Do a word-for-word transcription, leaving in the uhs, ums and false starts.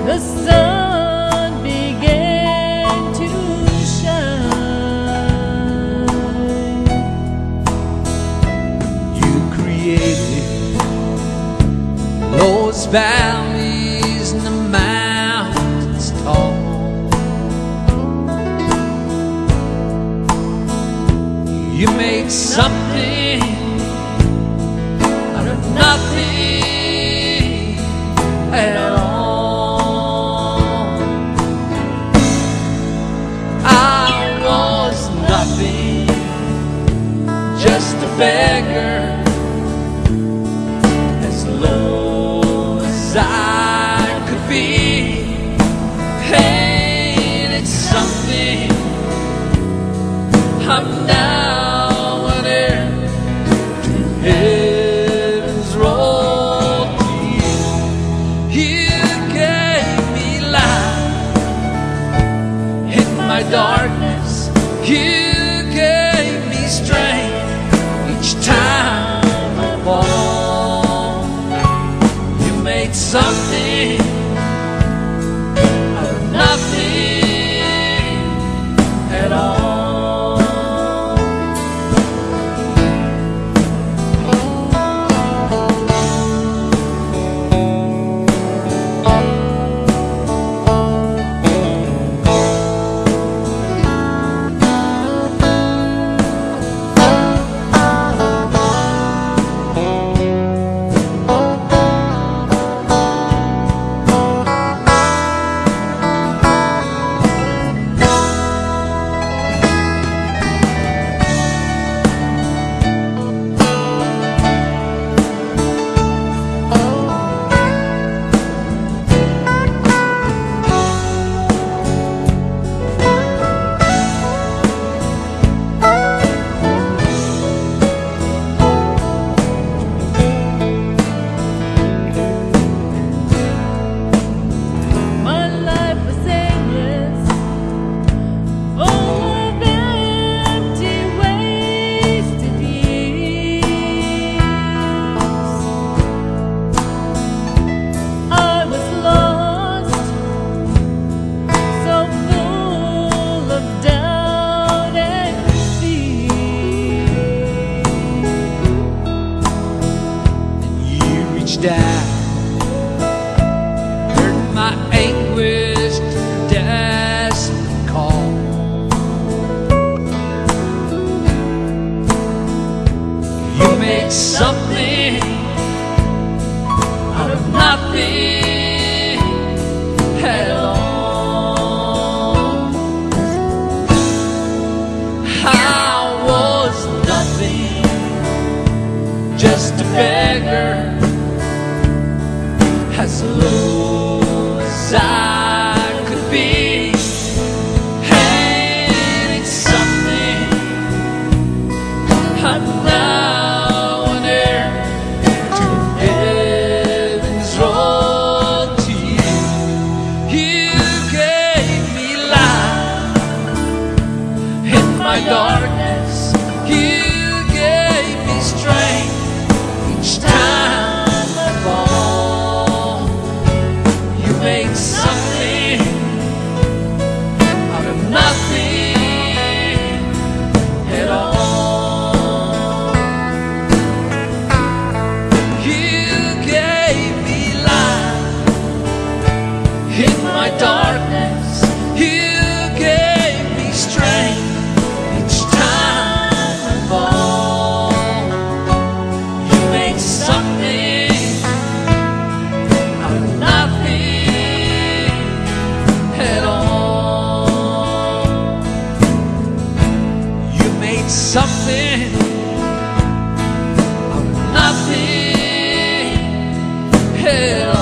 the sun began to shine. You created those valleys and the mountains tall. You made something out of nothing at all. I was nothing, just a beggar, as low as I could be. Hey, it's something I'm now an heir to heaven's royalty. You gave me light in my darkness. You gave me strength each time I fall. You made something out of nothing at all. Down, heard my anguished, desperate call. You made something out of nothing at all. I was nothing, just a beggar, as low as I could be. And it's something I'm now an heir to heaven's royalty. You gave me light in my darkness. You gave me strength each time I fall. Made something out of nothing at all. You gave me light in my darkness. You gave me strength each time I fall. You made something out of nothing at all. You made something out of nothing at all.